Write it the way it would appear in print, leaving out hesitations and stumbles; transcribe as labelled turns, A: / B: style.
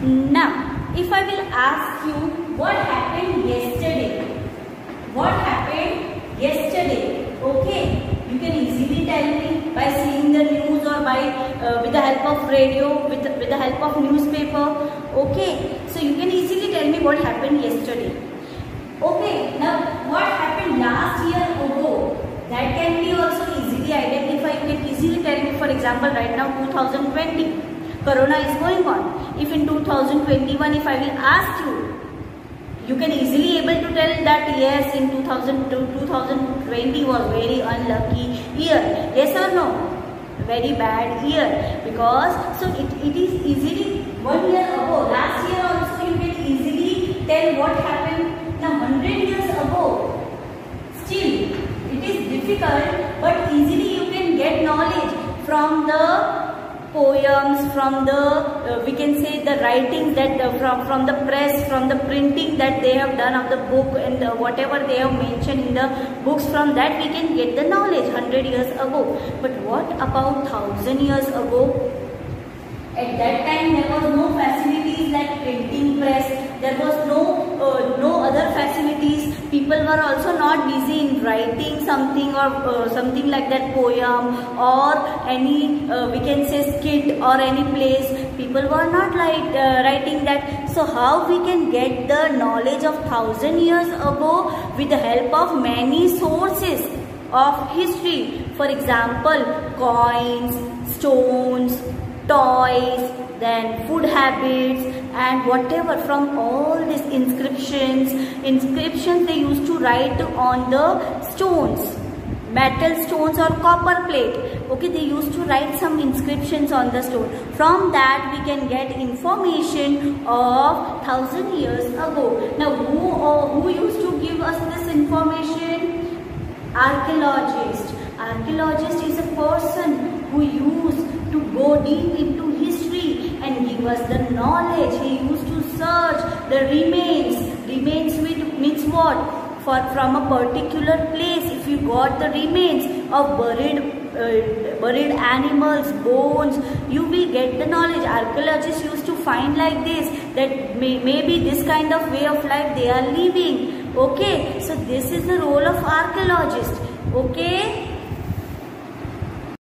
A: Now, if I will ask you what happened yesterday, what happened yesterday? Okay, you can easily tell me by seeing the news or by with the help of radio, with the help of newspaper. Okay, so you can easily tell me what happened yesterday. Okay, now what happened last year ago? That can be also easily identified. You can easily tell me. For example, right now 2020. Corona is going on. If in 2021, if I will ask you, you can easily able to tell that yes, in 2020 was very unlucky year. Yes or no? Very bad year. Because so it is easily 1 year ago. Last year also you can easily tell what happened. Now 100 years ago. Still, it is difficult, but easily you can get knowledge from the poems, from the we can say the writings that from the press, from the printing that they have done of the book, and whatever they have mentioned in the books, from that we can get the knowledge 100 years ago. But what about 1000 years ago? At that time there was no facilities like printing press, there was no other facilities. People were also not busy in writing something or something like that poem or any we can say skit or any plays. People were not writing that. So how we can get the knowledge of 1000 years ago? With the help of many sources of history. For example, coins, stones, toys, then food habits, and whatever. From all these inscriptions they used to write on the stones, metal stones or copper plate. Okay, they used to write some inscriptions on the stone. From that we can get information of 1000 years ago. Now who used to give us this information? Archaeologist. Archaeologist is a person who used to go deep into history and give us the knowledge. He used to search the remains. Remains means what? From a particular place. If you got the remains of buried animals, bones, you will get the knowledge. Archaeologists used to find like this, that maybe this kind of way of life they are living. Okay, so this is the role of archaeologist. Okay.